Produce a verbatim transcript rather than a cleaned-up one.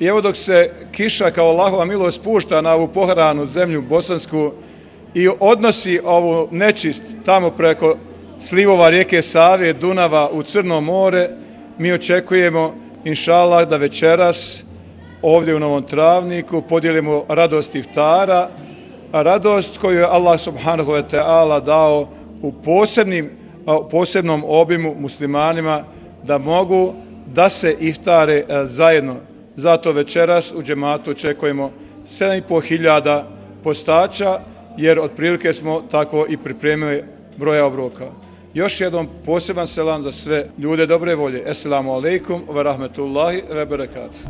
I evo dok se kiša kao Allahova milost spušta na ovu pohranu zemlju bosansku i odnosi ovu nečist tamo preko slivova rijeke Save, Dunava u Crno more, mi očekujemo, inša Allah, da večeras ovdje u Novom Travniku podijelimo radost iftara, radost koju je Allah subhanahu wa ta'ala dao u posebnim, posebnom obimu muslimanima da mogu da se iftare zajedno. Zato večeras u džematu očekujemo sedam i pol hiljada postača, jer otprilike smo tako i pripremili broja obroka. Još jednom poseban selam za sve ljude dobre volje. Esselamu alaikum wa rahmetullahi wa barakatuh.